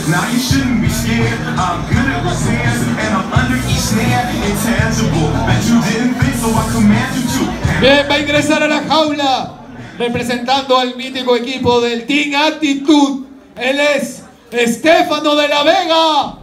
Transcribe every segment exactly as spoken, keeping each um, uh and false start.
Now you shouldn't be scared. I'm good at resistance, and I'm under each snare. Intangible, that you didn't think, so I command you to. Bien, va a ingresar a la jaula, representando al mítico equipo del Team Attitude. Él es Estefano de la Vega.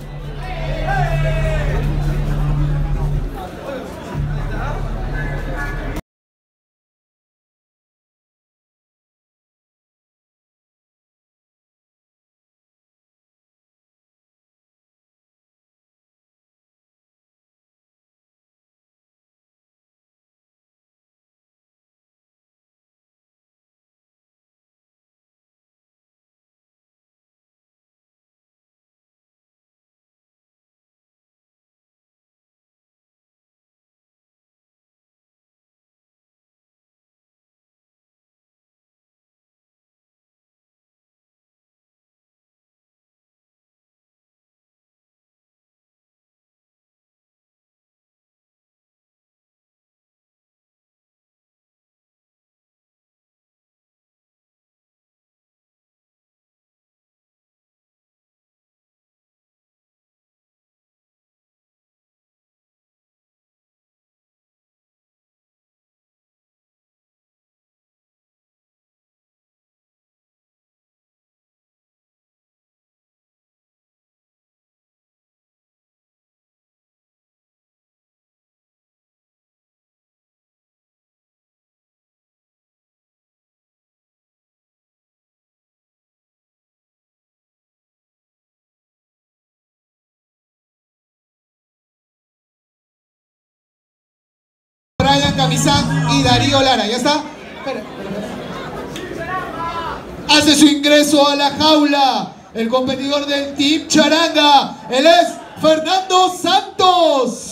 Brian Camizán y Darío Lara, ¿ya está? Espera, espera. Hace su ingreso a la jaula el competidor del Team Charanga. Él es Fernando Santos.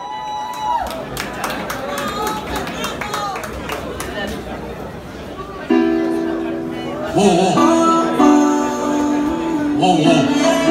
Whoa, whoa. Whoa, whoa.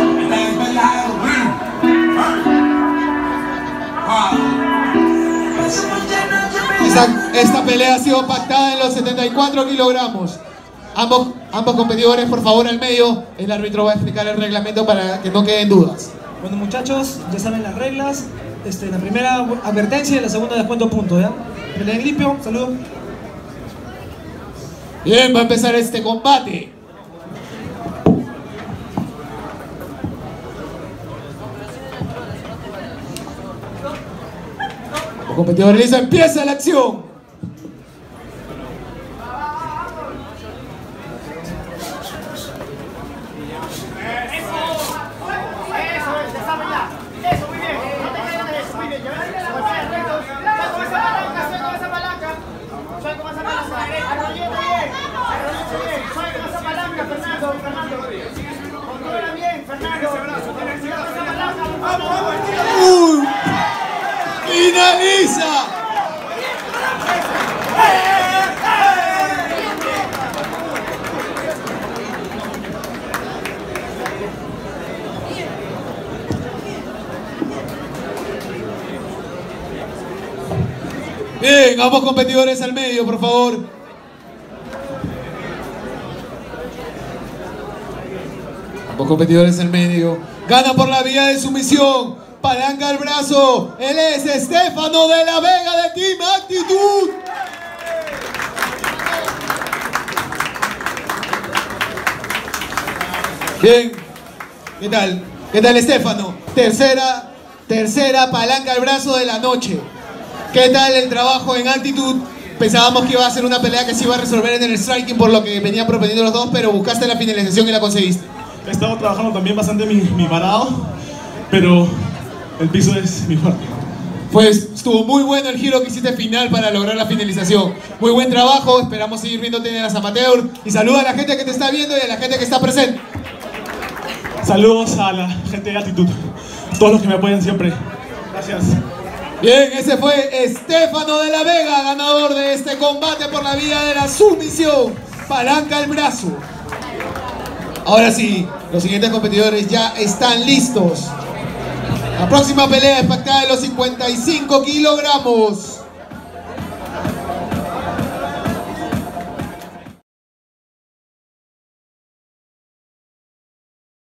Esta, esta pelea ha sido pactada en los setenta y cuatro kilogramos. Ambos, ambos competidores, por favor, al medio. El árbitro va a explicar el reglamento para que no queden dudas. Bueno, muchachos, ya saben las reglas. Este, la primera advertencia y la segunda descuento punto, ¿ya? Pelea en limpio, saludos. Bien, va a empezar este combate. Los competidores listos, empieza la acción. ¡Uy! ¡Finaliza! Bien, ambos competidores al medio, por favor. Ambos competidores al medio. Gana por la vía de sumisión. Palanca al brazo. Él es Estefano de la Vega de Team Attitude. Bien. ¿Qué tal? ¿Qué tal, Estefano? Tercera, tercera palanca al brazo de la noche. ¿Qué tal el trabajo en Attitude? Pensábamos que iba a ser una pelea que se iba a resolver en el striking por lo que venían proponiendo los dos, pero buscaste la finalización y la conseguiste. He estado trabajando también bastante mi, mi parado, pero el piso es mi fuerte. Pues estuvo muy bueno el giro que hiciste final para lograr la finalización. Muy buen trabajo, esperamos seguir viéndote en las amateur. Y saluda a la gente que te está viendo y a la gente que está presente. Saludos a la gente de Attitude, todos los que me apoyan siempre. Gracias. Bien, ese fue Estefano de la Vega, ganador de este combate por la vía de la sumisión. Palanca al brazo. Ahora sí, los siguientes competidores ya están listos. La próxima pelea es pactada de los cincuenta y cinco kilogramos.